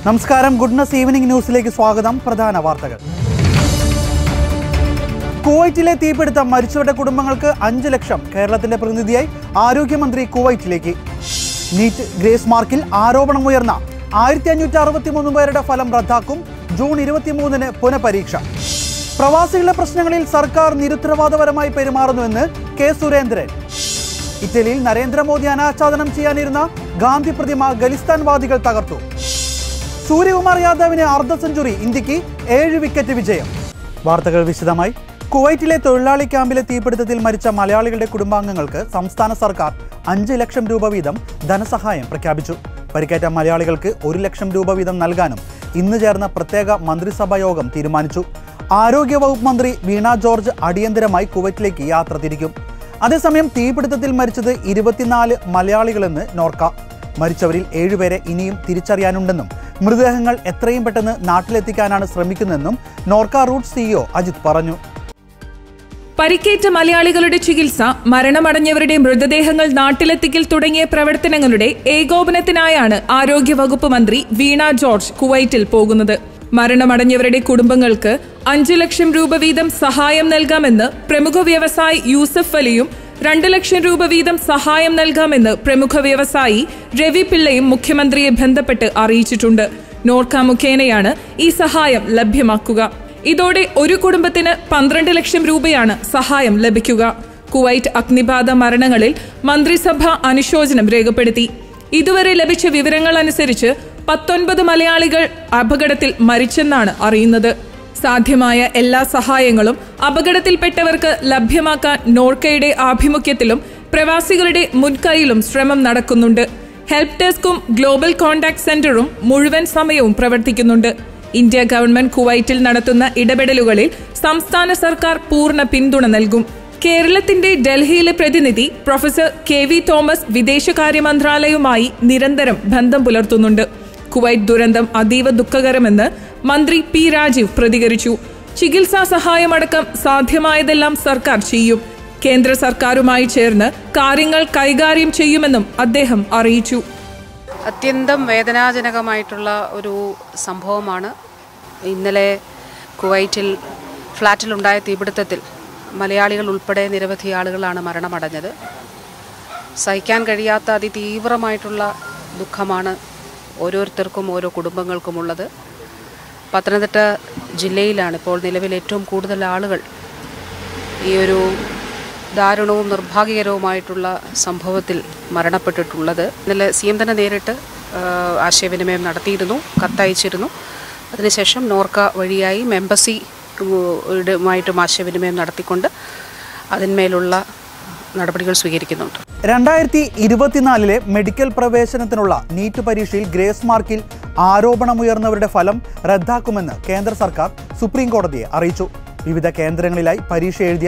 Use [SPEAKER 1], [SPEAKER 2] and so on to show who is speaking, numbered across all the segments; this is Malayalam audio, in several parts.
[SPEAKER 1] നമസ്കാരം, ഗുഡ്നസ് ഈവനിംഗ് ന്യൂസിലേക്ക് സ്വാഗതം. പ്രധാന വാർത്തകൾ. കുവൈറ്റിലെ തീപിടുത്തം മരിച്ചവരുടെ കുടുംബങ്ങൾക്ക് 5 ലക്ഷം. കേരളത്തിന്റെ പ്രതിനിധിയായി ആരോഗ്യമന്ത്രി കുവൈറ്റിലേക്ക്. നീറ്റ് ഗ്രേസ് മാർക്കിൽ ആരോപണമുയർന്ന 1563 പേരുടെ ഫലം റദ്ദാക്കും. ജൂൺ 23-ന് പുനഃപരീക്ഷ. പ്രവാസികളുടെ പ്രശ്നങ്ങളിൽ സർക്കാർ നിരുത്തരവാദപരമായി പെരുമാറുന്നുവെന്ന് കെ സുരേന്ദ്രൻ. ഇറ്റലിയിൽ നരേന്ദ്രമോദി അനാച്ഛാദനം ചെയ്യാനിരുന്ന ഗാന്ധി പ്രതിമ ഖലിസ്ഥാൻവാദികൾ തകർത്തു. സൂര്യകുമാർ യാദവിന് അർദ്ധ സെഞ്ചുറി. ഇന്ത്യക്ക് 7 വിക്കറ്റ് വിജയം. വാർത്തകൾ വിശദമായി. കുവൈറ്റിലെ തൊഴിലാളി ക്യാമ്പിലെ തീപിടുത്തത്തിൽ മരിച്ച മലയാളികളുടെ കുടുംബാംഗങ്ങൾക്ക് സംസ്ഥാന സർക്കാർ 5 ലക്ഷം രൂപ വീതം ധനസഹായം പ്രഖ്യാപിച്ചു. പരിക്കേറ്റ മലയാളികൾക്ക് 1 ലക്ഷം രൂപ വീതം നൽകാനും ഇന്ന് ചേർന്ന പ്രത്യേക മന്ത്രിസഭാ യോഗം തീരുമാനിച്ചു. ആരോഗ്യവകുപ്പ് മന്ത്രി വീണ ജോർജ് അടിയന്തരമായി കുവൈറ്റിലേക്ക് യാത്ര തിരിക്കും. അതേസമയം തീപിടുത്തത്തിൽ മരിച്ചത് 24 മലയാളികളെന്ന് നോർക്ക. മരിച്ചവരിൽ 7 പേരെ ഇനിയും തിരിച്ചറിയാനുണ്ടെന്നും മൃതദേഹങ്ങൾ എത്രയും പെട്ടെന്ന് നാട്ടിലെത്തിക്കാനാണ് ശ്രമിക്കുന്നതെന്നും നോർക്ക റൂട്ട് സിഇഒ അജിത് പറഞ്ഞു.
[SPEAKER 2] പരിക്കേറ്റ മലയാളികളുടെ ചികിത്സ, മരണമടഞ്ഞവരുടെ മൃതദേഹങ്ങൾ നാട്ടിലെത്തിക്കൽ തുടങ്ങിയ പ്രവർത്തനങ്ങളുടെ ഏകോപനത്തിനായാണ് ആരോഗ്യവകുപ്പ് മന്ത്രി വീണ ജോർജ് കുവൈറ്റിൽ പോകുന്നത്. മരണമടഞ്ഞവരുടെ കുടുംബങ്ങൾക്ക് 5 ലക്ഷം രൂപ വീതം സഹായം നൽകാമെന്ന് പ്രമുഖ വ്യവസായി യൂസഫ് അലിയും 2 ലക്ഷം രൂപ വീതം സഹായം നൽകാമെന്ന് പ്രമുഖ വ്യവസായി രവി പിള്ളയും മുഖ്യമന്ത്രിയെ ബന്ധപ്പെട്ട് അറിയിച്ചിട്ടുണ്ട്. നോർക്ക മുഖേനയാണ് ഈ സഹായം ലഭ്യമാക്കുക. ഇതോടെ ഒരു കുടുംബത്തിന് 12 ലക്ഷം രൂപയാണ് സഹായം ലഭിക്കുക. കുവൈറ്റ് അഗ്നിബാധ മരണങ്ങളിൽ മന്ത്രിസഭ അനുശോചനം രേഖപ്പെടുത്തി. ഇതുവരെ ലഭിച്ച വിവരങ്ങൾ അനുസരിച്ച് 19 മലയാളികൾ അപകടത്തിൽ മരിച്ചെന്നാണ് അറിയുന്നത്. സാധ്യമായ എല്ലാ സഹായങ്ങളും അപകടത്തിൽപ്പെട്ടവർക്ക് ലഭ്യമാക്കാൻ നോർക്കയുടെ ആഭിമുഖ്യത്തിലും പ്രവാസികളുടെ മുൻകൈയിലും ശ്രമം നടക്കുന്നുണ്ട്. ഹെൽപ്പ് ഡെസ്കും ഗ്ലോബൽ കോൺടാക്ട് സെന്ററും മുഴുവൻ സമയവും പ്രവർത്തിക്കുന്നുണ്ട്. ഇന്ത്യ ഗവൺമെന്റ് കുവൈറ്റിൽ നടത്തുന്ന ഇടപെടലുകളിൽ സംസ്ഥാന സർക്കാർ പൂർണ്ണ പിന്തുണ നൽകും. കേരളത്തിന്റെ ഡൽഹിയിലെ പ്രതിനിധി പ്രൊഫസർ KV തോമസ് വിദേശകാര്യ മന്ത്രാലയവുമായി നിരന്തരം ബന്ധം പുലർത്തുന്നുണ്ട്. കുവൈറ്റ് ദുരന്തം അതീവ ദുഃഖകരമെന്ന് മന്ത്രി P. രാജീവ് പ്രതികരിച്ചു. ചികിത്സാ സഹായമടക്കം സാധ്യമായതെല്ലാം സർക്കാർ ചെയ്യും. കേന്ദ്ര സർക്കാരുമായി ചേർന്ന് കാര്യങ്ങൾ കൈകാര്യം ചെയ്യുമെന്നും അദ്ദേഹം അറിയിച്ചു.
[SPEAKER 3] അത്യന്തം വേദനാജനകമായിട്ടുള്ള ഒരു സംഭവമാണ് ഇന്നലെ കുവൈറ്റിൽ ഫ്ലാറ്റിലുണ്ടായ തീപിടുത്തത്തിൽ മലയാളികൾ ഉൾപ്പെടെ നിരവധി ആളുകളാണ് മരണമടഞ്ഞത്. സഹിക്കാൻ കഴിയാത്ത അതിതീവ്രമായിട്ടുള്ള ദുഃഖമാണ് ഓരോരുത്തർക്കും ഓരോ കുടുംബങ്ങൾക്കുമുള്ളത്. പത്തനംതിട്ട ജില്ലയിലാണ് ഇപ്പോൾ നിലവിൽ ഏറ്റവും കൂടുതൽ ആളുകൾ ഈ ഒരു ദാരുണവും നിർഭാഗ്യകരവുമായിട്ടുള്ള സംഭവത്തിൽ മരണപ്പെട്ടിട്ടുള്ളത്. ഇന്നലെ CM തന്നെ നേരിട്ട് ആശയവിനിമയം നടത്തിയിരുന്നു, കത്തയച്ചിരുന്നു. അതിനുശേഷം നോർക്ക വഴിയായി എംബസിയുമായിട്ടും ആശയവിനിമയം നടത്തിക്കൊണ്ട് അതിന്മേലുള്ള നടപടികൾ സ്വീകരിക്കുന്നുണ്ട്.
[SPEAKER 1] 2024 മെഡിക്കൽ പ്രവേശനത്തിനുള്ള നീറ്റ് പരീക്ഷയിൽ ഗ്രേസ് മാർക്കിൽ ആരോപണമുയർന്നവരുടെ ഫലം റദ്ദാക്കുമെന്ന് കേന്ദ്ര സർക്കാർ സുപ്രീം കോടതിയെ അറിയിച്ചു. വിവിധ കേന്ദ്രങ്ങളിലായി പരീക്ഷ എഴുതിയ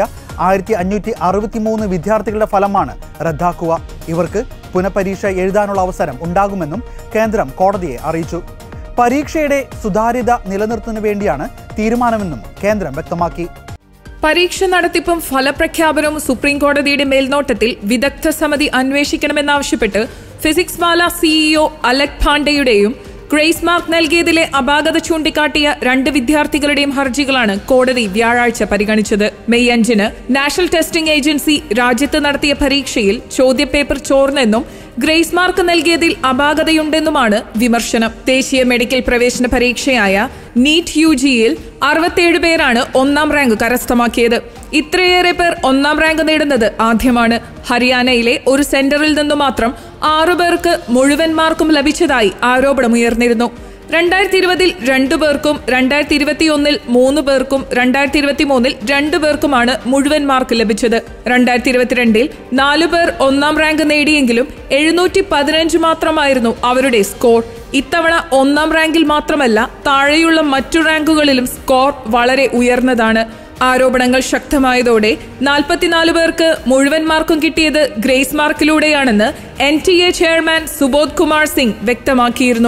[SPEAKER 1] 1563 വിദ്യാർത്ഥികളുടെ ഫലമാണ് റദ്ദാക്കുക. ഇവർക്ക് പുനഃപരീക്ഷ എഴുതാനുള്ള അവസരം ഉണ്ടാകുമെന്നും കേന്ദ്രം കോടതിയെ അറിയിച്ചു. പരീക്ഷയുടെ സുതാര്യത നിലനിർത്തുന്നതിനു വേണ്ടിയാണ് തീരുമാനമെന്നും കേന്ദ്രം വ്യക്തമാക്കി.
[SPEAKER 2] പരീക്ഷ നടത്തിപ്പും ഫലപ്രഖ്യാപനവും സുപ്രീം കോടതിയുടെ മേൽനോട്ടത്തിൽ വിദഗ്ധ സമിതി അന്വേഷിക്കണമെന്നാവശ്യപ്പെട്ട് ഫിസിക്സ് വാല CEO അലക് പാണ്ഡെയുടെയും ഗ്രേസ് മാർക്ക് നൽകിയതിലെ അപാകത ചൂണ്ടിക്കാട്ടിയ 2 വിദ്യാർത്ഥികളുടെയും ഹർജികളാണ് കോടതി വ്യാഴാഴ്ച പരിഗണിച്ചത്. മെയ് 5-ന് നാഷണൽ ടെസ്റ്റിംഗ് ഏജൻസി രാജ്യത്ത് നടത്തിയ പരീക്ഷയിൽ ചോദ്യപേപ്പർ ചോർന്നെന്നും ഗ്രേസ് മാർക്ക് നൽകിയതിൽ അപാകതയുണ്ടെന്നുമാണ് വിമർശനം. ദേശീയ മെഡിക്കൽ പ്രവേശന പരീക്ഷയായ നീറ്റ് UGയിൽ 67 പേരാണ് 1ാം റാങ്ക് കരസ്ഥമാക്കിയത്. ഇത്രയേറെ പേർ 1ാം റാങ്ക് നേടുന്നത് ആദ്യമാണ്. ഹരിയാനയിലെ ഒരു സെന്ററിൽ നിന്നു മാത്രം 6 പേർക്ക് മുഴുവൻ മാർക്കും ലഭിച്ചതായി ആരോപണമുയർന്നിരുന്നു. 2020-ൽ 2 പേർക്കും 2021-ൽ 3 പേർക്കും 2023-ൽ 2 പേർക്കുമാണ് മുഴുവൻ മാർക്ക് ലഭിച്ചത്. 2022-ൽ 4 പേർ 1ാം റാങ്ക് നേടിയെങ്കിലും 715 മാത്രമായിരുന്നു അവരുടെ സ്കോർ. ഇത്തവണ 1ാം റാങ്കിൽ മാത്രമല്ല, താഴെയുള്ള മറ്റു റാങ്കുകളിലും സ്കോർ വളരെ ഉയർന്നതാണ്. ആരോപണങ്ങൾ ശക്തമായതോടെ 44 പേർക്ക് മുഴുവൻ മാർക്കും കിട്ടിയത് ഗ്രേസ് മാർക്കിലൂടെയാണെന്ന് NTA ചെയർമാൻ സുബോധ് കുമാർ സിംഗ് വ്യക്തമാക്കിയിരുന്നു.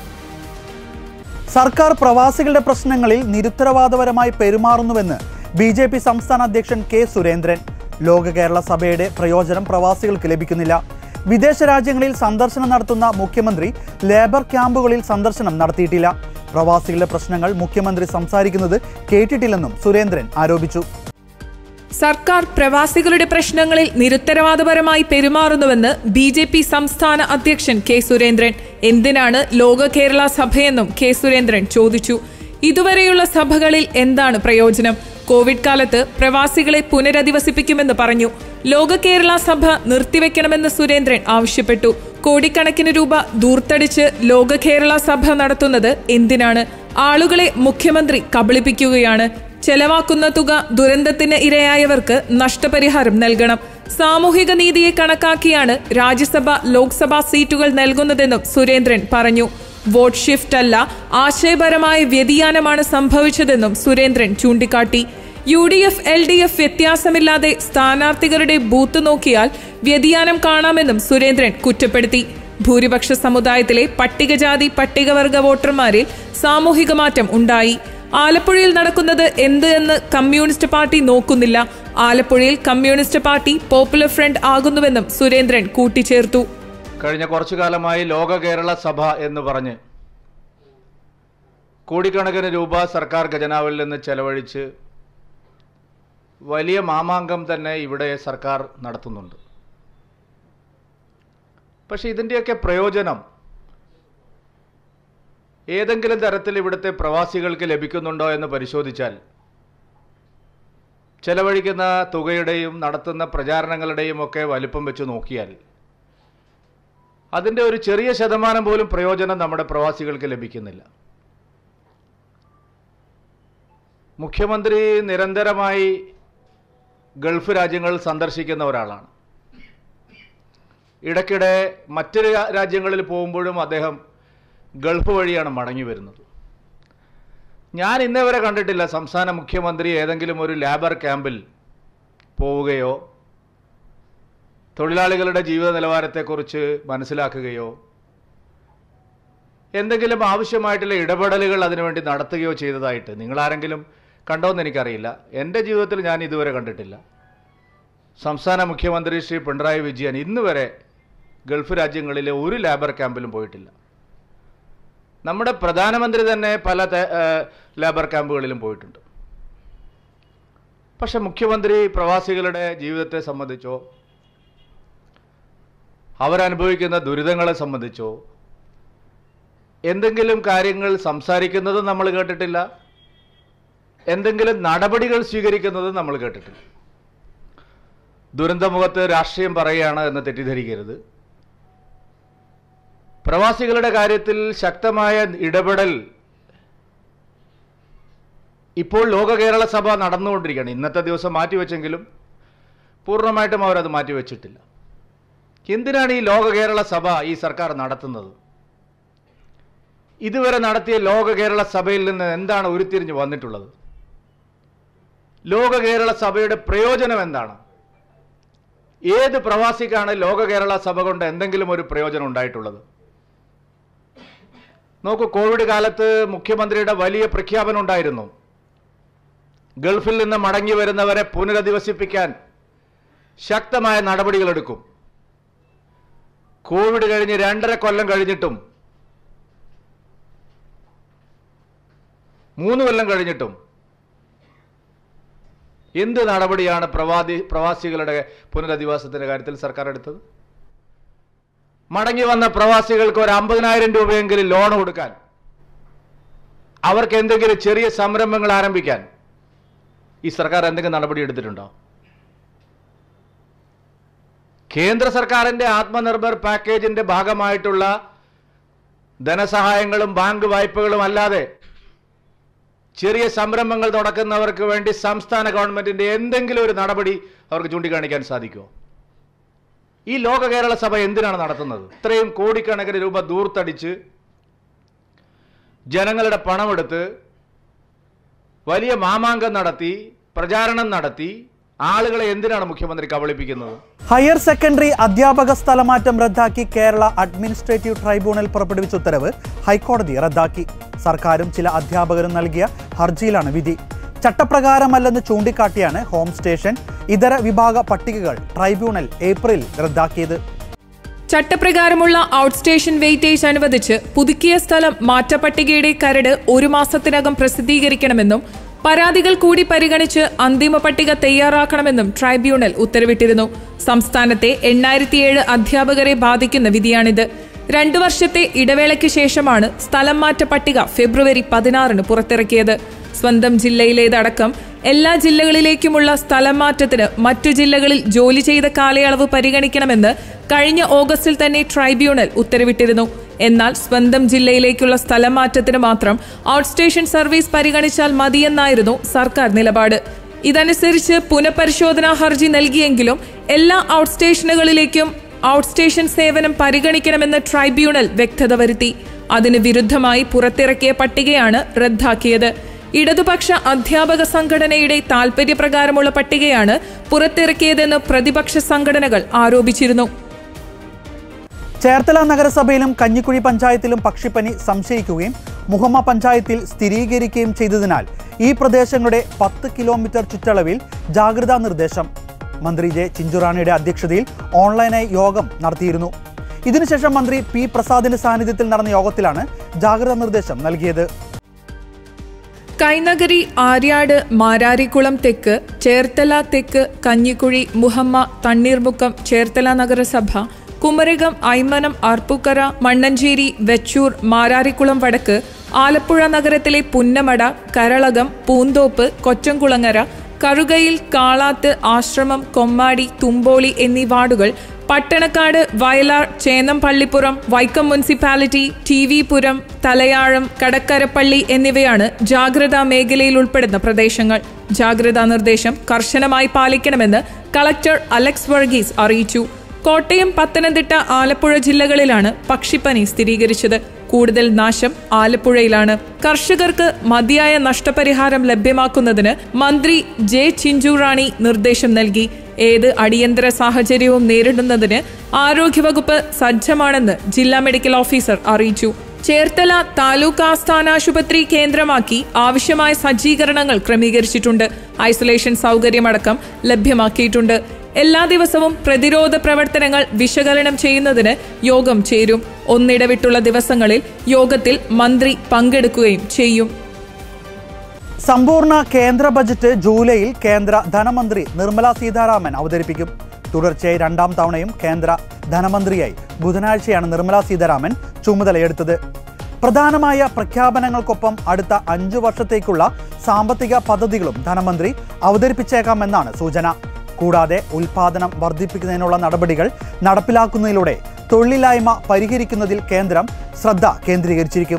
[SPEAKER 1] സർക്കാർ പ്രവാസികളുടെ പ്രശ്നങ്ങളിൽ നിരുത്തരവാദപരമായി പെരുമാറുന്നുവെന്ന് BJP സംസ്ഥാന അധ്യക്ഷൻ K. സുരേന്ദ്രൻ. ലോക കേരള സഭയുടെ പ്രയോജനം പ്രവാസികൾക്ക് ലഭിക്കുന്നില്ല. വിദേശ രാജ്യങ്ങളിൽ സന്ദർശനം നടത്തുന്ന മുഖ്യമന്ത്രി ലേബർ ക്യാമ്പുകളിൽ സന്ദർശനം നടത്തിയിട്ടില്ല. പ്രവാസികളുടെ പ്രശ്നങ്ങൾ മുഖ്യമന്ത്രി സംസാരിക്കുന്നത് കേട്ടിട്ടില്ലെന്നും സുരേന്ദ്രൻ ആരോപിച്ചു.
[SPEAKER 2] സർക്കാർ പ്രവാസികളുടെ പ്രശ്നങ്ങളിൽ നിരുത്തരവാദപരമായി പെരുമാറുന്നുവെന്ന് BJP സംസ്ഥാന അധ്യക്ഷൻ കെ സുരേന്ദ്രൻ. എന്തിനാണ് ലോക കേരള സഭയെന്നും കെ സുരേന്ദ്രൻ ചോദിച്ചു. ഇതുവരെയുള്ള സഭകളിൽ എന്താണ് പ്രയോജനം? കോവിഡ് കാലത്ത് പ്രവാസികളെ പുനരധിവസിപ്പിക്കുമെന്ന് പറഞ്ഞു. ലോക കേരള സഭ നിർത്തിവെക്കണമെന്ന് സുരേന്ദ്രൻ ആവശ്യപ്പെട്ടു. കോടിക്കണക്കിന് രൂപ ദൂർത്തടിച്ച് ലോക കേരള സഭ നടത്തുന്നത് എന്തിനാണ്? ആളുകളെ മുഖ്യമന്ത്രി കബളിപ്പിക്കുകയാണ്. ചെലവാക്കുന്ന തുക ദുരന്തത്തിന് ഇരയായവർക്ക് നഷ്ടപരിഹാരം നൽകണം. സാമൂഹിക നീതിയെ കണക്കാക്കിയാണ് രാജ്യസഭ ലോക്സഭാ സീറ്റുകൾ നൽകുന്നതെന്നും സുരേന്ദ്രൻ പറഞ്ഞു. വോട്ട് ഷിഫ്റ്റ് അല്ല, ആശയപരമായ വ്യതിയാനമാണ് സംഭവിച്ചതെന്നും സുരേന്ദ്രൻ ചൂണ്ടിക്കാട്ടി. UDF LDF വ്യത്യാസമില്ലാതെ സ്ഥാനാർത്ഥികളുടെ ബൂത്ത് നോക്കിയാൽ വ്യതിയാനം കാണാമെന്നും സുരേന്ദ്രൻ കുറ്റപ്പെടുത്തി. ഭൂരിപക്ഷ സമുദായത്തിലെ പട്ടികജാതി പട്ടികവർഗ വോട്ടർമാരിൽ സാമൂഹിക മാറ്റം ഉണ്ടായി. ആലപ്പുഴയിൽ നടക്കുന്നത് എന്ത് എന്ന് കമ്മ്യൂണിസ്റ്റ് പാർട്ടി നോക്കുന്നില്ല. ആലപ്പുഴയിൽ കമ്മ്യൂണിസ്റ്റ് പാർട്ടി പോപ്പുലർ ഫ്രണ്ട് ആകുന്നുവെന്നും സുരേന്ദ്രൻ കൂട്ടിച്ചേർത്തു.
[SPEAKER 4] കഴിഞ്ഞ കുറച്ചു കാലമായി ലോക കേരള സഭ എന്ന് പറഞ്ഞ് കോടിക്കണക്കിന് രൂപ സർക്കാർ ഖജനാവിൽ നിന്ന് ചെലവഴിച്ച് വലിയ മാമാങ്കം തന്നെ ഇവിടെ സർക്കാർ നടത്തുന്നുണ്ട്. പക്ഷെ ഇതിൻ്റെയൊക്കെ പ്രയോജനം ഏതെങ്കിലും തരത്തിൽ ഇവിടുത്തെ പ്രവാസികൾക്ക് ലഭിക്കുന്നുണ്ടോ എന്ന് പരിശോധിച്ചാൽ ചെലവഴിക്കുന്ന തുകയുടെയും നടത്തുന്ന പ്രചാരണങ്ങളുടെയും ഒക്കെ വലിപ്പം വെച്ച് നോക്കിയാൽ അതിൻ്റെ ഒരു ചെറിയ ശതമാനം പോലും പ്രയോജനം നമ്മുടെ പ്രവാസികൾക്ക് ലഭിക്കുന്നില്ല. മുഖ്യമന്ത്രി നിരന്തരമായി ഗൾഫ് രാജ്യങ്ങൾ സന്ദർശിക്കുന്ന ഒരാളാണ്. ഇടയ്ക്കിടെ മറ്റ് രാജ്യങ്ങളിൽ പോകുമ്പോഴും അദ്ദേഹം ഗൾഫ് വഴിയാണ് മടങ്ങി വരുന്നത്. ഞാൻ ഇന്നേ വരെ കണ്ടിട്ടില്ല സംസ്ഥാന മുഖ്യമന്ത്രി ഏതെങ്കിലും ഒരു ലേബർ ക്യാമ്പിൽ പോവുകയോ തൊഴിലാളികളുടെ ജീവിത നിലവാരത്തെക്കുറിച്ച് മനസ്സിലാക്കുകയോ എന്തെങ്കിലും ആവശ്യമായിട്ടുള്ള ഇടപെടലുകൾ അതിനുവേണ്ടി നടത്തുകയോ ചെയ്തതായിട്ട് നിങ്ങളാരെങ്കിലും കണ്ടോയെന്ന് എനിക്കറിയില്ല. എൻ്റെ ജീവിതത്തിൽ ഞാൻ ഇതുവരെ കണ്ടിട്ടില്ല. സംസ്ഥാന മുഖ്യമന്ത്രി ശ്രീ പിണറായി വിജയൻ ഇന്ന് വരെ ഗൾഫ് രാജ്യങ്ങളിലെ ഒരു ലേബർ ക്യാമ്പിലും പോയിട്ടില്ല. നമ്മുടെ പ്രധാനമന്ത്രി തന്നെ പല ലേബർ ക്യാമ്പുകളിലും പോയിട്ടുണ്ട്. പക്ഷെ മുഖ്യമന്ത്രി പ്രവാസികളുടെ ജീവിതത്തെ സംബന്ധിച്ചോ അവരനുഭവിക്കുന്ന ദുരിതങ്ങളെ സംബന്ധിച്ചോ എന്തെങ്കിലും കാര്യങ്ങൾ സംസാരിക്കുന്നത് നമ്മൾ കേട്ടിട്ടില്ല. എന്തെങ്കിലും നടപടികൾ സ്വീകരിക്കുന്നത് നമ്മൾ കേട്ടിട്ടില്ല. ദുരന്തമുഖത്ത് രാഷ്ട്രീയം പറയുകയാണ് എന്ന് തെറ്റിദ്ധരിക്കരുത്. പ്രവാസികളുടെ കാര്യത്തിൽ ശക്തമായ ഇടപെടൽ ഇപ്പോൾ ലോക കേരള സഭ നടന്നുകൊണ്ടിരിക്കുകയാണ്. ഇന്നത്തെ ദിവസം മാറ്റിവെച്ചെങ്കിലും പൂർണ്ണമായിട്ടും അവരത് മാറ്റിവെച്ചിട്ടില്ല. എന്തിനാണ് ഈ ലോക കേരള സഭ ഈ സർക്കാർ നടത്തുന്നത്? ഇതുവരെ നടത്തിയ ലോക കേരള സഭയിൽ നിന്ന് എന്താണ് ഉരുത്തിരിഞ്ഞ് വന്നിട്ടുള്ളത്? ലോക കേരള സഭയുടെ പ്രയോജനം എന്താണ്? ഏത് പ്രവാസിക്കാണ് ലോക കേരള സഭ കൊണ്ട് എന്തെങ്കിലും ഒരു പ്രയോജനം ഉണ്ടായിട്ടുള്ളത്? നോക്കൂ, കോവിഡ് കാലത്ത് മുഖ്യമന്ത്രിയുടെ വലിയ പ്രഖ്യാപനം ഉണ്ടായിരുന്നു. ഗൾഫിൽ നിന്ന് മടങ്ങി വരുന്നവരെ പുനരധിവസിപ്പിക്കാൻ ശക്തമായ നടപടികളെടുക്കും. കോവിഡ് കഴിഞ്ഞ് 2.5 കൊല്ലം കഴിഞ്ഞിട്ടും 3 കൊല്ലം കഴിഞ്ഞിട്ടും എന്ത് നടപടിയാണ് പ്രവാസികളുടെ പുനരധിവാസത്തിന്റെ കാര്യത്തിൽ സർക്കാർ എടുത്തത്? മടങ്ങി വന്ന പ്രവാസികൾക്ക് ഒരു 50,000 രൂപയെങ്കിലും ലോൺ കൊടുക്കാൻ, അവർക്ക് എന്തെങ്കിലും ചെറിയ സംരംഭങ്ങൾ ആരംഭിക്കാൻ ഈ സർക്കാർ എന്തെങ്കിലും നടപടി എടുത്തിട്ടുണ്ടോ? കേന്ദ്ര സർക്കാരിന്റെ ആത്മനിർഭർ പാക്കേജിന്റെ ഭാഗമായിട്ടുള്ള ധനസഹായങ്ങളും ബാങ്ക് വായ്പകളും അല്ലാതെ ചെറിയ സംരംഭങ്ങൾ തുടക്കുന്നവർക്ക് വേണ്ടി സംസ്ഥാന ഗവൺമെന്റിന്റെ എന്തെങ്കിലും ഒരു നടപടി അവർക്ക് ചൂണ്ടിക്കാണിക്കാൻ സാധിക്കുമോ? ഈ ലോക കേരള സഭ എന്തിനാണ് നടത്തുന്നത്? ഇത്രയും കോടിക്കണക്കിന് രൂപ ദൂർത്തടിച്ച് ജനങ്ങളുടെ പണമെടുത്ത് വലിയ മാമാങ്കം നടത്തി പ്രചാരണം നടത്തി ആളുകളെ എന്തിനാണ് മുഖ്യമന്ത്രി കബളിപ്പിക്കുന്നത്?
[SPEAKER 1] ഹയർ സെക്കൻഡറി അധ്യാപക സ്ഥലമാറ്റം റദ്ദാക്കി കേരള അഡ്മിനിസ്ട്രേറ്റീവ് ട്രൈബ്യൂണൽ പുറപ്പെടുവിച്ച ഉത്തരവ് ഹൈക്കോടതി റദ്ദാക്കി. സർക്കാരും ചില അധ്യാപകരും നൽകിയ ഹർജിയിലാണ് വിധി. ചട്ടപ്രകാരമല്ലെന്ന് ചൂണ്ടിക്കാട്ടിയാണ് ഹോം സ്റ്റേഷൻ ഇതര വിഭാഗ പട്ടികകൾ ട്രൈബ്യൂണൽ ഏപ്രിലിൽ റദ്ദാക്കിയത്.
[SPEAKER 2] ചട്ടപ്രകാരമുള്ള ഔട്ട്സ്റ്റേഷൻ വെയിറ്റേജ് അനുവദിച്ച് പുതുക്കിയ സ്ഥലം മാറ്റപ്പട്ടികയുടെ കരട് 1 മാസത്തിനകം പ്രസിദ്ധീകരിക്കണമെന്നും പരാതികൾ കൂടി പരിഗണിച്ച് അന്തിമ പട്ടിക തയ്യാറാക്കണമെന്നും ട്രൈബ്യൂണൽ ഉത്തരവിട്ടിരുന്നു. സംസ്ഥാനത്തെ 8007 അധ്യാപകരെ ബാധിക്കുന്ന വിധിയാണിത്. 2 വർഷത്തെ ഇടവേളയ്ക്ക് ശേഷമാണ് സ്ഥലം മാറ്റ പട്ടിക ഫെബ്രുവരി 16 പുറത്തിറക്കിയത്. സ്വന്തം ജില്ലയിലേതടക്കം എല്ലാ ജില്ലകളിലേക്കുമുള്ള സ്ഥലം മാറ്റത്തിന് മറ്റു ജില്ലകളിൽ ജോലി ചെയ്ത കാലയളവ് പരിഗണിക്കണമെന്ന് കഴിഞ്ഞ ഓഗസ്റ്റിൽ തന്നെ ട്രൈബ്യൂണൽ ഉത്തരവിട്ടിരുന്നു. എന്നാൽ സ്വന്തം ജില്ലയിലേക്കുള്ള സ്ഥലം മാറ്റത്തിന് മാത്രം ഔട്ട്സ്റ്റേഷൻ സർവീസ് പരിഗണിച്ചാൽ മതിയെന്നായിരുന്നു സർക്കാർ നിലപാട്. ഇതനുസരിച്ച് പുനഃപരിശോധനാ ഹർജി നൽകിയെങ്കിലും എല്ലാ ഔട്ട്സ്റ്റേഷനുകളിലേക്കും ഔട്ട്സ്റ്റേഷൻ സേവനം പരിഗണിക്കണമെന്ന് ട്രൈബ്യൂണൽ വ്യക്തത വരുത്തി. അതിന് വിരുദ്ധമായി പുറത്തിറക്കിയ പട്ടികയാണ് റദ്ദാക്കിയത്. ഇടതുപക്ഷ അധ്യാപക സംഘടനയുടെ താൽപര്യപ്രകാരമുള്ള പട്ടികയാണ് പുറത്തിറക്കിയതെന്ന് പ്രതിപക്ഷ സംഘടനകൾ ആരോപിച്ചിരുന്നു.
[SPEAKER 1] ചേർത്തല നഗരസഭയിലും കഞ്ഞിക്കുഴി പഞ്ചായത്തിലും പക്ഷിപ്പനി സംശയിക്കുകയും മുഹമ്മ പഞ്ചായത്തിൽ സ്ഥിരീകരിക്കുകയും ചെയ്തതിനാൽ ഈ പ്രദേശങ്ങളുടെ 10 കിലോമീറ്റർ ചുറ്റളവിൽ ജാഗ്രതാ നിർദ്ദേശം. മന്ത്രി ജെ ചിഞ്ചുറാണിയുടെ അധ്യക്ഷതയിൽ ഓൺലൈനായി യോഗം നടത്തിയിരുന്നു. ഇതിനുശേഷം മന്ത്രി പി പ്രസാദിന്റെ സാന്നിധ്യത്തിൽ നടന്ന യോഗത്തിലാണ് ജാഗ്രതാ നിർദ്ദേശം നൽകിയത്.
[SPEAKER 2] കൈനഗരി, ആര്യാട്, മാരാരിക്കുളം തെക്ക്, ചേർത്തല തെക്ക്, കഞ്ഞിക്കുഴി, മുഹമ്മ, തണ്ണീർമുക്കം, ചേർത്തല നഗരസഭ, കുമരകം, ഐമനം, അർപ്പുക്കര, മണ്ണഞ്ചേരി, വെച്ചൂർ, മാരാരിക്കുളം വടക്ക്, ആലപ്പുഴ നഗരത്തിലെ പുന്നമട, കരളകം, പൂന്തോപ്പ്, കൊറ്റംകുളങ്ങര, കറുകയിൽ, കാളാത്ത്, ആശ്രമം, കൊമ്മാടി, തുമ്പോളി എന്നീ വാർഡുകൾ, പട്ടണക്കാട്, വയലാർ, ചേന്നംപള്ളിപ്പുറം, വൈക്കം മുനിസിപ്പാലിറ്റി, ടി.വി. പുരം, തലയാഴം, കടക്കരപ്പള്ളി എന്നിവയാണ് ജാഗ്രതാ മേഖലയിൽ ഉൾപ്പെടുന്ന പ്രദേശങ്ങൾ. ജാഗ്രതാ നിർദ്ദേശം കർശനമായി പാലിക്കണമെന്ന് കളക്ടർ അലക്സ് വർഗീസ് അറിയിച്ചു. കോട്ടയം, പത്തനംതിട്ട, ആലപ്പുഴ ജില്ലകളിലാണ് പക്ഷിപ്പനി സ്ഥിരീകരിച്ചത്. കൂടുതൽ നാശം ആലപ്പുഴയിലാണ്. കർഷകർക്ക് മതിയായ നഷ്ടപരിഹാരം ലഭ്യമാക്കുന്നതിന് മന്ത്രി ജെ ചിഞ്ചുറാണി നിർദ്ദേശം നൽകി. ഏത് അടിയന്തര സാഹചര്യവും നേരിടുന്നതിന് ആരോഗ്യവകുപ്പ് സജ്ജമാണെന്ന് ജില്ലാ മെഡിക്കൽ ഓഫീസർ അറിയിച്ചു. ചേർത്തല താലൂക്ക് ആസ്ഥാനാശുപത്രി കേന്ദ്രമാക്കി ആവശ്യമായ സജ്ജീകരണങ്ങൾ ക്രമീകരിച്ചിട്ടുണ്ട്. ഐസൊലേഷൻ സൗകര്യമടക്കം ലഭ്യമാക്കിയിട്ടുണ്ട്. എല്ലാ ദിവസവും പ്രതിരോധ പ്രവർത്തനങ്ങൾ വിശകലനം ചെയ്യുന്നതിന് യോഗം ചേരും. ഒന്നിടവിട്ടുള്ള ദിവസങ്ങളിൽ യോഗത്തിൽ മന്ത്രി പങ്കെടുക്കുകയും ചെയ്യും.
[SPEAKER 1] സമ്പൂർണ്ണ കേന്ദ്ര ബജറ്റ് ജൂലൈയിൽ കേന്ദ്ര ധനമന്ത്രി നിർമ്മല സീതാരാമൻ അവതരിപ്പിക്കും. തുടർച്ചയായി 2ാം തവണയും കേന്ദ്ര ധനമന്ത്രിയായി ബുധനാഴ്ചയാണ് നിർമ്മല സീതാരാമൻ ചുമതലയെടുത്തത്. പ്രധാനമായ പ്രഖ്യാപനങ്ങൾക്കൊപ്പം അടുത്ത 5 വർഷത്തേക്കുള്ള സാമ്പത്തിക പദ്ധതികളും ധനമന്ത്രി അവതരിപ്പിച്ചേക്കാമെന്നാണ് സൂചന. കൂടാതെ ഉൽപാദനം വർദ്ധിപ്പിക്കുന്നതിനുള്ള നടപടികൾ നടപ്പിലാക്കുന്നതിലൂടെ തൊഴിലില്ലായ്മ പരിഹരിക്കുന്നതിൽ കേന്ദ്രം ശ്രദ്ധ കേന്ദ്രീകരിച്ചിരിക്കും.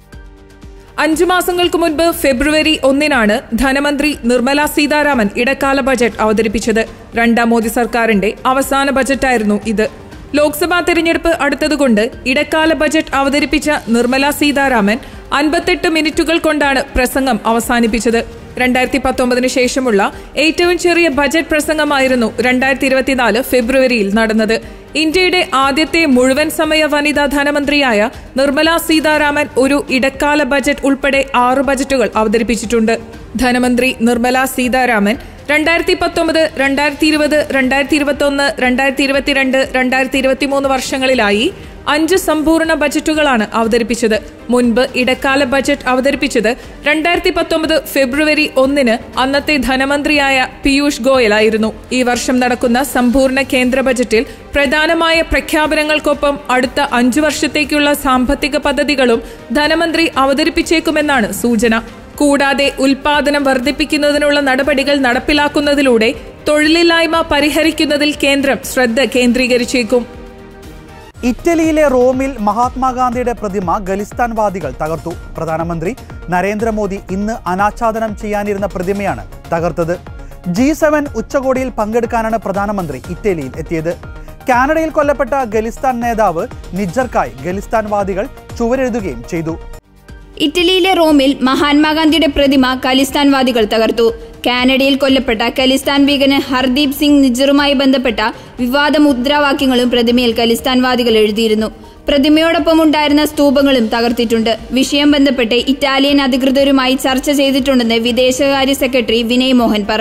[SPEAKER 2] 5 മാസങ്ങൾക്ക് മുൻപ് ഫെബ്രുവരി 1 ധനമന്ത്രി നിർമ്മല സീതാരാമൻ ഇടക്കാല ബജറ്റ് അവതരിപ്പിച്ചത്. 2ാം മോദി സർക്കാരിന്റെ അവസാന ബജറ്റായിരുന്നു ഇത്. ലോക്സഭാ തെരഞ്ഞെടുപ്പ് അടുത്തതുകൊണ്ട് ഇടക്കാല ബജറ്റ് അവതരിപ്പിച്ച നിർമ്മല സീതാരാമൻ 58 മിനിറ്റുകൾ കൊണ്ടാണ് പ്രസംഗം അവസാനിപ്പിച്ചത്. 2019 ശേഷമുള്ള ഏറ്റവും ചെറിയ ബജറ്റ് പ്രസംഗമായിരുന്നു 2024 ഫെബ്രുവരിയിൽ നടന്നത്. ഇന്ത്യയുടെ ആദ്യത്തെ മുഴുവൻ സമയ വനിതാ ധനമന്ത്രിയായ നിർമ്മല സീതാരാമൻ ഒരു ഇടക്കാല ബജറ്റ് ഉൾപ്പെടെ 6 ബജറ്റുകൾ അവതരിപ്പിച്ചിട്ടുണ്ട്. ധനമന്ത്രി നിർമ്മല സീതാരാമൻ 2019, 2020, 2021, 2022, 2023 വർഷങ്ങളിലായി 5 സമ്പൂർണ്ണ ബജറ്റുകളാണ് അവതരിപ്പിച്ചത്. മുൻപ് ഇടക്കാല ബജറ്റ് അവതരിപ്പിച്ചത് 2019 ഫെബ്രുവരി 1 അന്നത്തെ ധനമന്ത്രിയായ പീയൂഷ് ഗോയലായിരുന്നു. ഈ വർഷം നടക്കുന്ന സമ്പൂർണ്ണ കേന്ദ്ര ബജറ്റിൽ പ്രധാനമായ പ്രഖ്യാപനങ്ങൾക്കൊപ്പം അടുത്ത 5 വർഷത്തേക്കുള്ള സാമ്പത്തിക പദ്ധതികളും ധനമന്ത്രി അവതരിപ്പിച്ചേക്കുമെന്നാണ് സൂചന. കൂടാതെ ഉൽപാദനം വർദ്ധിപ്പിക്കുന്നതിനുള്ള നടപടികൾ നടപ്പിലാക്കുന്നതിലൂടെ തൊഴിലില്ലായ്മ പരിഹരിക്കുന്നതിൽ കേന്ദ്രം ശ്രദ്ധ കേന്ദ്രീകരിച്ചേക്കും.
[SPEAKER 1] ഇറ്റലിയിലെ റോമിൽ മഹാത്മാഗാന്ധിയുടെ പ്രതിമ ഖലിസ്ഥാൻവാദികൾ തകർത്തു. പ്രധാനമന്ത്രി നരേന്ദ്രമോദി ഇന്ന് അനാച്ഛാദനം ചെയ്യാനിരുന്ന പ്രതിമയാണ് തകർത്തത്. G7 ഉച്ചകോടിയിൽ പങ്കെടുക്കാനാണ് പ്രധാനമന്ത്രി ഇറ്റലിയിൽ എത്തിയത്. കാനഡയിൽ കൊല്ലപ്പെട്ട ഖലിസ്ഥാൻ നേതാവ് നിജർക്കായി ഖലിസ്ഥാൻവാദികൾ ചുവരെഴുതുകയും ചെയ്തു.
[SPEAKER 5] ഇറ്റലിയിലെ റോമിൽ മഹാത്മാഗാന്ധിയുടെ പ്രതിമ ഖലിസ്ഥാൻവാദികൾ തകർത്തു. കാനഡയിൽ കൊല്ലപ്പെട്ട ഖലിസ്ഥാൻ ഭീകരൻ ഹർദീപ് സിംഗ് നിജ്ജറുമായി ബന്ധപ്പെട്ട വിവാദ മുദ്രാവാക്യങ്ങളും പ്രതിമയിൽ ഖലിസ്ഥാൻവാദികൾ എഴുതിയിരുന്നു. പ്രതിമയോടൊപ്പം ഉണ്ടായിരുന്ന സ്തൂപങ്ങളും തകർത്തിട്ടുണ്ട്. വിഷയം ബന്ധപ്പെട്ട് ഇറ്റാലിയൻ അധികൃതരുമായി ചർച്ച ചെയ്തിട്ടുണ്ടെന്ന് വിദേശകാര്യ സെക്രട്ടറി വിനയ് മോഹൻ പറഞ്ഞു.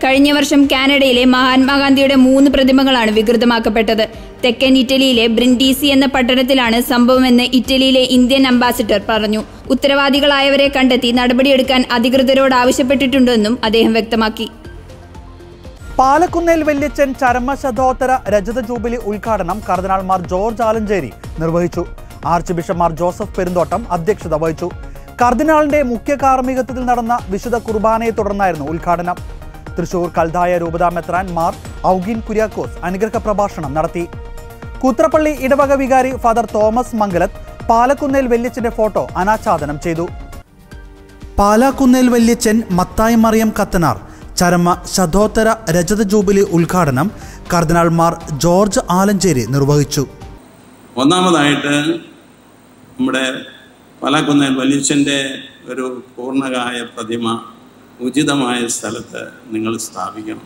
[SPEAKER 5] കഴിഞ്ഞ വർഷം കാനഡയിലെ മഹാത്മാഗാന്ധിയുടെ 3 പ്രതിമകളാണ് വികൃതമാക്കപ്പെട്ടത്. തെക്കൻ ഇറ്റലിയിലെ ബ്രിൻഡീസി എന്ന പട്ടണത്തിലാണ് സംഭവമെന്ന് ഇറ്റലിയിലെ ഇന്ത്യൻ അംബാസിഡർ പറഞ്ഞു. ഉത്തരവാദികളായവരെ കണ്ടെത്തി നടപടിയെടുക്കാൻ അധികൃതരോട് ആവശ്യപ്പെട്ടിട്ടുണ്ടെന്നും അദ്ദേഹം വ്യക്തമാക്കി.
[SPEAKER 1] പാലക്കുന്നേൽ വല്യച്ഛൻ ചരമശതോത്തര രജത ജൂബിലി ഉദ്ഘാടനം കർദിനാൾ മാർ ജോർജ് ആലഞ്ചേരി നിർവഹിച്ചു. Archbishop Mar Joseph Perumthottam അധ്യക്ഷത വഹിച്ചു. കർദിനാളിന്റെ മുഖ്യ കാർമ്മികത്വത്തിൽ നടന്ന വിശുദ്ധ കുർബാനയെ തുടർന്നായിരുന്നു ഉദ്ഘാടനം. തൃശൂർ കൽതായ രൂപതാ മെത്രാൻ മാർ ഔഗീൻ കുര്യാക്കോസ് അനുഗ്രഹ പ്രഭാഷണം നടത്തി. കൂത്രപ്പള്ളി ഇടവക വികാരി ഫാദർ തോമസ് മംഗലത്ത് പാലക്കുന്നേൽ വല്യച്ഛന്റെ ഫോട്ടോ അനാച്ഛാദനം ചെയ്തു. പാലക്കുന്നേൽ വല്യച്ഛൻ മത്തായി മറിയം കത്തനാർ ചരമ ശതോത്തര രജത ജൂബിലി ഉദ്ഘാടനം കർദിനാൾ മാർ ജോർജ് ആലഞ്ചേരി നിർവഹിച്ചു.
[SPEAKER 6] ഒന്നാമതായിട്ട് നമ്മുടെ പാലക്കുന്നേൽ വല്യച്ഛൻ്റെ ഒരു പൂർണ്ണകായ പ്രതിമ ഉചിതമായ സ്ഥലത്ത് നിങ്ങൾ സ്ഥാപിക്കണം.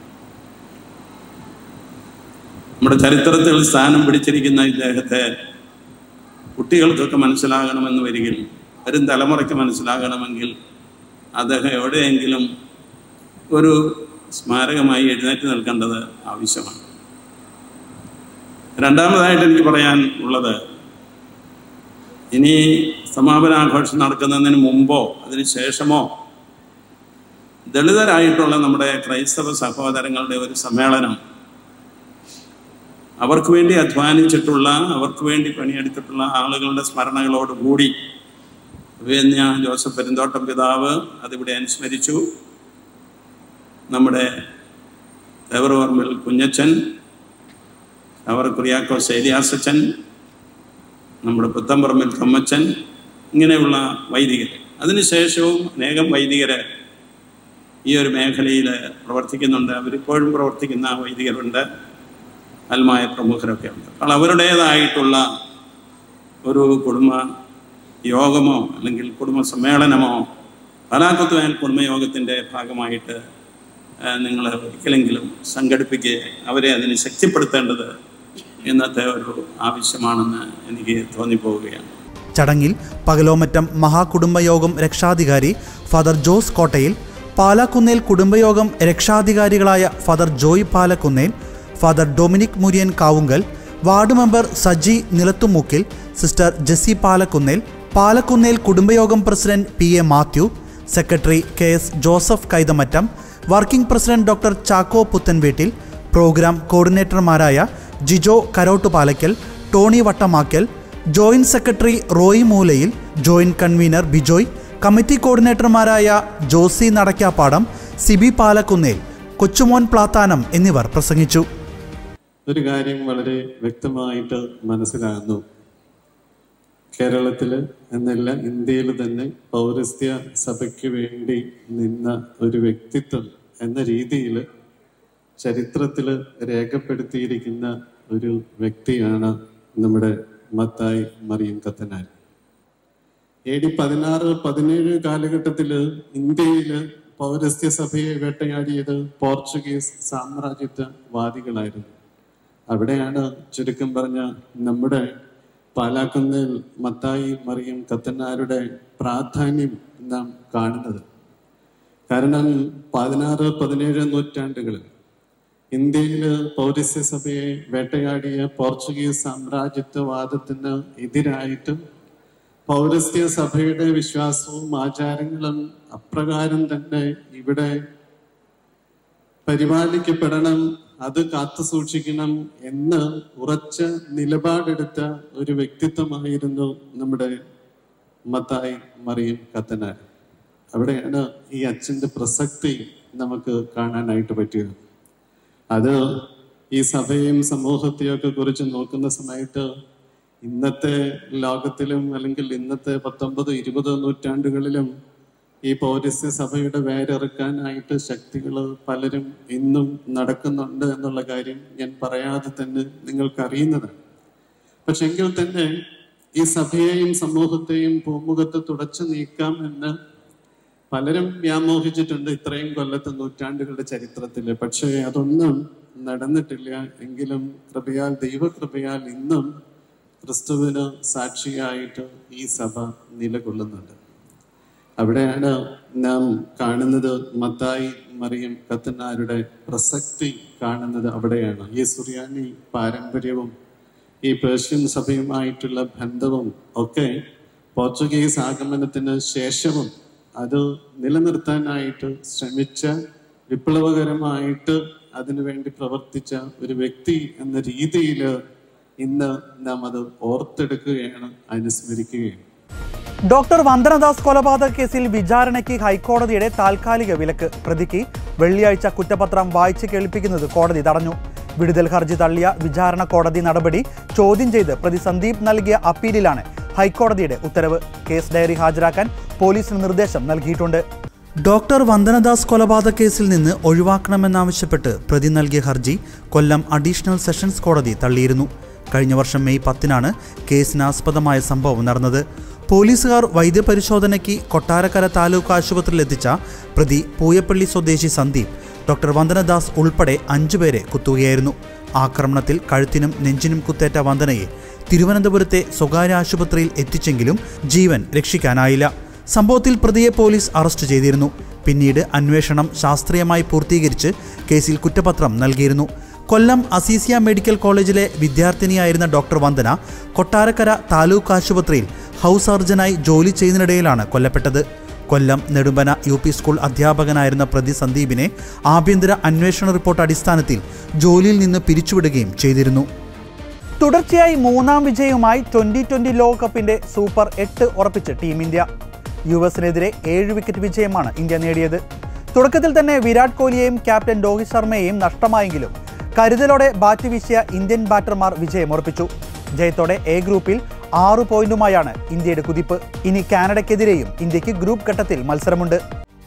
[SPEAKER 6] നമ്മുടെ ചരിത്രത്തിൽ സ്ഥാനം പിടിച്ചിരിക്കുന്ന ഇദ്ദേഹത്തെ കുട്ടികൾക്കൊക്കെ മനസ്സിലാകണമെന്ന് വരികിൽ, വരും തലമുറയ്ക്ക് മനസ്സിലാകണമെങ്കിൽ അദ്ദേഹം എവിടെയെങ്കിലും ഒരു സ്മാരകമായി എഴുന്നേറ്റ് നിൽക്കേണ്ടത് ആവശ്യമാണ്. രണ്ടാമതായിട്ട് എനിക്ക് പറയാൻ ഉള്ളത്, ഇനി സമാപനാഘോഷം നടക്കുന്നതിന് മുമ്പോ അതിന് ശേഷമോ ദളിതരായിട്ടുള്ള നമ്മുടെ ക്രൈസ്തവ സഹോദരങ്ങളുടെ ഒരു സമ്മേളനം, അവർക്ക് വേണ്ടി അധ്വാനിച്ചിട്ടുള്ള, അവർക്ക് വേണ്ടി പണിയെടുത്തിട്ടുള്ള ആളുകളുടെ സ്മരണകളോടുകൂടി വേന്യ ജോസഫ് പെരുന്തോട്ടം പിതാവ് അതിവിടെ അനുസ്മരിച്ചു. നമ്മുടെ ദേവറവർമ്മൽ കുഞ്ഞച്ചൻ, അവർ കുര്യാക്കോസ് ഏലിയാസച്ചൻ, നമ്മുടെ പുത്തമ്പറമ്പിൽ തൊമ്മച്ചൻ, ഇങ്ങനെയുള്ള വൈദികർ, അതിനുശേഷവും അനേകം വൈദികർ ഈ ഒരു മേഖലയിൽ പ്രവർത്തിക്കുന്നുണ്ട്. അവരിപ്പോഴും പ്രവർത്തിക്കുന്ന വൈദികരുണ്ട്, അൽമായ പ്രമുഖരൊക്കെ ഉണ്ട്. അപ്പോൾ അവരുടേതായിട്ടുള്ള ഒരു കുടുംബ യോഗമോ അല്ലെങ്കിൽ കുടുംബ സമ്മേളനമോ പാലാക്കുന്നേൽ കുടുംബയോഗത്തിൻ്റെ ഭാഗമായിട്ട് നിങ്ങൾ ഒരിക്കലെങ്കിലും സംഘടിപ്പിക്കുക, അവരെ അതിന് ശക്തിപ്പെടുത്തേണ്ടത് ഇന്നത്തെ ഒരു ആവശ്യമാണെന്ന് എനിക്ക് തോന്നിപ്പോവുകയാണ്.
[SPEAKER 1] ചടങ്ങിൽ പകലോമറ്റം മഹാകുടുംബയോഗം രക്ഷാധികാരി ഫാദർ ജോസ് കോട്ടയിൽ, പാലക്കുന്നേൽ കുടുംബയോഗം രക്ഷാധികാരികളായ father Joy Palakkunnel, father Dominic Muriyan Kavungal, ward member Saji Nilathumookkil, sister Jessy Palakkunnel, Palakkunnel കുടുംബയോഗം president PA Mathew, secretary KS Joseph Kaithamattam, working president doctor Chacko Puthenveettil, programme കോർഡിനേറ്റർമാരായ Jijo Karottupalackal, Tony Vattamakkal, joint secretary Roy Moolayil, joint convener Bijoy, committee കോർഡിനേറ്റർമാരായ ജോസി നടക്കാപ്പാടം, സിബി പാലക്കുന്നേൽ, കൊച്ചുമോൻ പ്ലാത്താനം എന്നിവർ പ്രസംഗിച്ചു.
[SPEAKER 7] ഒരു കാര്യം വളരെ വ്യക്തമായിട്ട് മനസ്സിലാകുന്നു. കേരളത്തിൽ എന്നല്ല ഇന്ത്യയിൽ തന്നെ പൗരസ്ത്യ സഭയ്ക്ക് വേണ്ടി നിന്ന ഒരു വ്യക്തിത്വം എന്ന രീതിയിൽ ചരിത്രത്തിൽ രേഖപ്പെടുത്തിയിരിക്കുന്ന ഒരു വ്യക്തിയാണ് നമ്മുടെ മത്തായി മറിയം കത്തനാർ. AD 16-17 കാലഘട്ടത്തിൽ ഇന്ത്യയിൽ പൗരസ്ത്യ സഭയെ വേട്ടയാടിയത് പോർച്ചുഗീസ് സാമ്രാജ്യത്വവാദികളായിരുന്നു. അവിടെയാണ് ചുരുക്കം പറഞ്ഞ നമ്മുടെ പാലാക്കുന്നേൽ മത്തായി മറിയം കത്തനാരുടെ പ്രാധാന്യം നാം കാണുന്നത്. കാരണം 16-17 നൂറ്റാണ്ടുകളിൽ ഇന്ത്യയിൽ പൗരസ്ത്യ സഭയെ വേട്ടയാടിയ പോർച്ചുഗീസ് സാമ്രാജ്യത്വവാദത്തിന് എതിരായിട്ട് പൗരസ്ത്യ സഭയുടെ വിശ്വാസവും ആചാരങ്ങളും അപ്രകാരം തന്നെ ഇവിടെ പരിപാലിക്കപ്പെടണം, അത് കാത്തു സൂക്ഷിക്കണം എന്ന് ഉറച്ച നിലപാടെടുത്ത ഒരു വ്യക്തിത്വമായിരുന്നു നമ്മുടെ മത്തായി മറിയം കത്തനാർ. അവിടെയാണ് ഈ അച്ഛൻ്റെ പ്രസക്തി നമുക്ക് കാണാനായിട്ട് പറ്റുക. അത് ഈ സഭയെയും സമൂഹത്തെയും ഒക്കെ കുറിച്ച് നോക്കുന്ന സമയത്ത് ഇന്നത്തെ ലോകത്തിലും അല്ലെങ്കിൽ ഇന്നത്തെ 19-20 നൂറ്റാണ്ടുകളിലും ഈ പൗരസ്ത്യ സഭയുടെ വേരെറുക്കാനായിട്ട് ശക്തികൾ പലരും ഇന്നും നടക്കുന്നുണ്ട് എന്നുള്ള കാര്യം ഞാൻ പറയാതെ തന്നെ നിങ്ങൾക്കറിയുന്നതാണ്. പക്ഷെ എങ്കിൽ തന്നെ ഈ സഭയെയും സമൂഹത്തെയും പൂമുഖത്ത് തുടച്ചു നീക്കാം എന്ന് പലരും വ്യാമോഹിച്ചിട്ടുണ്ട് ഇത്രയും കൊല്ലത്തെ നൂറ്റാണ്ടുകളുടെ ചരിത്രത്തിൽ. പക്ഷേ അതൊന്നും നടന്നിട്ടില്ല. എങ്കിലും കൃപയാൽ, ദൈവകൃപയാൽ ഇന്നും ക്രിസ്തുവിന് സാക്ഷിയായിട്ട് ഈ സഭ നിലകൊള്ളുന്നുണ്ട്. അവിടെയാണ് നാം കാണുന്നത് മത്തായി മറിയം കത്തനാരുടെ പ്രസക്തി കാണുന്നത് അവിടെയാണ്. ഈ സുറിയാനി പാരമ്പര്യവും ഈ പേർഷ്യൻ സഭയുമായിട്ടുള്ള ബന്ധവും ഒക്കെ പോർച്ചുഗീസ് ആഗമനത്തിന് ശേഷവും അത് നിലനിർത്താനായിട്ട് ശ്രമിച്ച, വിപ്ലവകരമായിട്ട് അതിനുവേണ്ടി പ്രവർത്തിച്ച ഒരു വ്യക്തി എന്ന രീതിയിൽ ഇന്ന് നാം അത് ഓർത്തെടുക്കുകയാണ്, അനുസ്മരിക്കുകയാണ്.
[SPEAKER 1] ഡോക്ടർ വന്ദനദാസ് കൊലപാതക കേസിൽ വിചാരണയ്ക്ക് ഹൈക്കോടതിയുടെ താൽക്കാലിക വിലക്ക്. പ്രതിക്ക് വെള്ളിയാഴ്ച കുറ്റപത്രം വായിച്ച് കേൾപ്പിക്കുന്നത് കോടതി തടഞ്ഞു. വിടുതൽ ഹർജി തള്ളിയ വിചാരണ കോടതി നടപടി ചോദ്യം ചെയ്ത് പ്രതി സന്ദീപ് നൽകിയ അപ്പീലിലാണ് ഹൈക്കോടതിയുടെ ഉത്തരവ്. കേസ് ഡയറി ഹാജരാക്കാൻ പോലീസിന് നിർദ്ദേശം നൽകിയിട്ടുണ്ട്. ഡോക്ടർ വന്ദനദാസ് കൊലപാതക കേസിൽ നിന്ന് ഒഴിവാക്കണമെന്നാവശ്യപ്പെട്ട് പ്രതി നൽകിയ ഹർജി കൊല്ലം അഡീഷണൽ സെഷൻസ് കോടതി തള്ളിയിരുന്നു. കഴിഞ്ഞ വർഷം മെയ് 10-നാണ് കേസിനാസ്പദമായ സംഭവം നടന്നത്. പോലീസുകാർ വൈദ്യപരിശോധനയ്ക്ക് കൊട്ടാരക്കര താലൂക്ക് ആശുപത്രിയിലെത്തിച്ച പ്രതി പൂയപ്പള്ളി സ്വദേശി സന്ദീപ് ഡോക്ടർ വന്ദനദാസ് ഉൾപ്പെടെ 5 പേരെ കുത്തുകയായിരുന്നു. ആക്രമണത്തിൽ കഴുത്തിനും നെഞ്ചിനും കുത്തേറ്റ വന്ദനയെ തിരുവനന്തപുരത്തെ സ്വകാര്യ ആശുപത്രിയിൽ എത്തിച്ചെങ്കിലും ജീവൻ രക്ഷിക്കാനായില്ല. സംഭവത്തിൽ പ്രതിയെ പോലീസ് അറസ്റ്റ് ചെയ്തിരുന്നു. പിന്നീട് അന്വേഷണം ശാസ്ത്രീയമായി പൂർത്തീകരിച്ച് കേസിൽ കുറ്റപത്രം നൽകിയിരുന്നു. കൊല്ലം അസീസിയ മെഡിക്കൽ കോളേജിലെ വിദ്യാർത്ഥിനിയായിരുന്ന ഡോക്ടർ വന്ദന കൊട്ടാരക്കര താലൂക്ക് ആശുപത്രിയിൽ ഹൗസ് സർജനായി ജോലി ചെയ്യുന്നതിനിടയിലാണ് കൊല്ലപ്പെട്ടത്. കൊല്ലം നെടുമ്പന UP സ്കൂൾ അധ്യാപകനായിരുന്ന പ്രതി സന്ദീപിനെ ആഭ്യന്തര അന്വേഷണ റിപ്പോർട്ട് അടിസ്ഥാനത്തിൽ ജോലിയിൽ നിന്ന് പിരിച്ചുവിടുകയും ചെയ്തിരുന്നു. തുടർച്ചയായി 3ാം വിജയവുമായി 2020 ലോകകപ്പിന്റെ സൂപ്പർ 8 ഉറപ്പിച്ച് ടീം ഇന്ത്യ. US-നെതിരെ 7 വിക്കറ്റ് വിജയമാണ് ഇന്ത്യ നേടിയത്. തുടക്കത്തിൽ തന്നെ വിരാട് കോഹ്ലിയെയും ക്യാപ്റ്റൻ രോഹിത് ശർമ്മയെയും നഷ്ടമായെങ്കിലും കരുതലോടെ ബാറ്റ് വീശിയ ഇന്ത്യൻ ബാറ്റർമാർ വിജയമുറപ്പിച്ചു. ജയത്തോടെ എ ഗ്രൂപ്പിൽ 6 പോയിന്റുമായാണ് ഇന്ത്യയുടെ കുതിപ്പ്. ഇനി കാനഡയ്ക്കെതിരെയും ഇന്ത്യക്ക് ഗ്രൂപ്പ് ഘട്ടത്തിൽ മത്സരമുണ്ട്.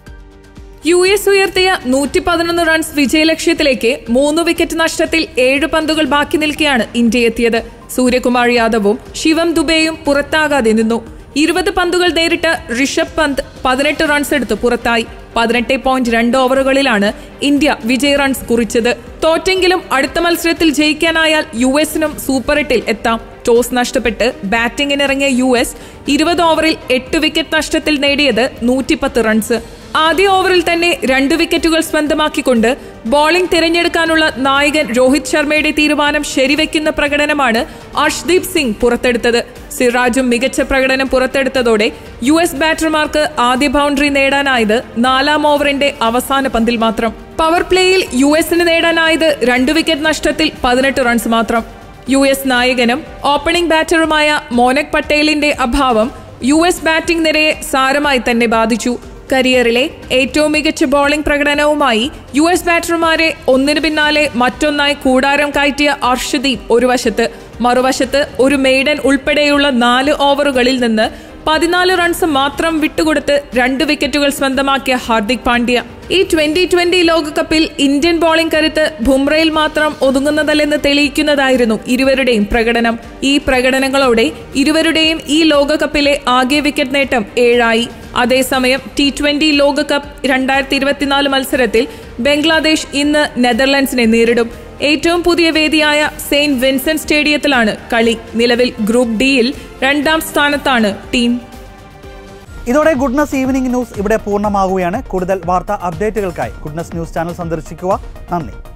[SPEAKER 2] US ഉയർത്തിയ 111 റൺസ് വിജയലക്ഷ്യത്തിലേക്ക് 3 വിക്കറ്റ് നഷ്ടത്തിൽ 7 പന്തുകൾ ബാക്കി നിൽക്കെയാണ് ഇന്ത്യ എത്തിയത്. സൂര്യകുമാർ യാദവും ശിവം ദുബെയും പുറത്താകാതെ നിന്നു. 20 പന്തുകൾ നേരിട്ട ഋഷഭ് പന്ത് 18 റൺസ് എടുത്ത് പുറത്തായി. 18.2 ഓവറുകളിലാണ് ഇന്ത്യ വിജയ റൺസ് കുറിച്ചത്. തോറ്റെങ്കിലും അടുത്ത മത്സരത്തിൽ ജയിക്കാനായാൽ US-നും സൂപ്പർ 8-ൽ എത്താം. ടോസ് നഷ്ടപ്പെട്ട് ബാറ്റിംഗിനിറങ്ങിയ US 20 ഓവറിൽ 8 വിക്കറ്റ് നഷ്ടത്തിൽ നേടിയത് 110 റൺസ്. ആദ്യ ഓവറിൽ തന്നെ 2 വിക്കറ്റുകൾ സ്വന്തമാക്കിക്കൊണ്ട് ബോളിംഗ് തിരഞ്ഞെടുക്കാനുള്ള നായകൻ രോഹിത് ശർമ്മയുടെ തീരുമാനം ശരിവെക്കുന്ന പ്രകടനമാണ് അർഷ്ദീപ് സിംഗ് പുറത്തെടുത്തത്. സിറാജും മികച്ച പ്രകടനം പുറത്തെടുത്തതോടെ US ബാറ്റർമാർക്ക് ആദ്യ ബൗണ്ടറി നേടാനായത് 4ാം ഓവറിന്റെ അവസാന പന്തിൽ മാത്രം. പവർ പ്ലേയിൽ US-ന് നേടാനായത് 2 വിക്കറ്റ് നഷ്ടത്തിൽ 18 റൺസ് മാത്രം. US നായകനും ഓപ്പണിംഗ് ബാറ്ററുമായ മോനക് പട്ടേലിന്റെ അഭാവം US ബാറ്റിംഗ് നിരയെ സാരമായി തന്നെ ബാധിച്ചു. കരിയറിലെ ഏറ്റവും മികച്ച ബോളിംഗ് പ്രകടനവുമായി US ബാറ്റർമാരെ ഒന്നിനു പിന്നാലെ മറ്റൊന്നായി കൂടാരം കയറ്റിയ അർഷദീപ് ഒരു വശത്ത്, മറുവശത്ത് ഒരു മെയ്ഡൻ ഉൾപ്പെടെയുള്ള 4 ഓവറുകളിൽ നിന്ന് 14 റൺസ് മാത്രം വിട്ടുകൊടുത്ത് 2 വിക്കറ്റുകൾ സ്വന്തമാക്കിയ ഹാർദിക് പാണ്ഡ്യ. ഈ 2020 ലോകകപ്പിൽ ഇന്ത്യൻ ബോളിംഗ് കരുത്ത് ബുംറയിൽ മാത്രം ഒതുങ്ങുന്നതല്ലെന്ന് തെളിയിക്കുന്നതായിരുന്നു ഇരുവരുടെയും പ്രകടനം. ഈ പ്രകടനങ്ങളോടെ ഇരുവരുടെയും ഈ ലോകകപ്പിലെ ആകെ വിക്കറ്റ് നേട്ടം 7ആയി. അതേസമയം T20 ലോകകപ്പ് 2024 മത്സരത്തിൽ ബംഗ്ലാദേശ് ഇന്ന് നെതർലൻഡ്സിനെ നേരിടും. ഏറ്റവും പുതിയ വേദിയായ സെയിന്റ് വിൻസെന്റ് സ്റ്റേഡിയത്തിലാണ് കളി. നിലവിൽ ഗ്രൂപ്പ് ഡിയിൽ 2ാം സ്ഥാനത്താണ് ടീം.
[SPEAKER 1] ഇതോടെ ഗുഡ്നസ് ഈവനിംഗ് ന്യൂസ് ഇവിടെ പൂർണ്ണമാകുകയാണ്. കൂടുതൽ വാർത്താ അപ്ഡേറ്റുകൾക്കായി ഗുഡ്നസ് ന്യൂസ് ചാനൽ സന്ദർശിക്കുക. നന്ദി.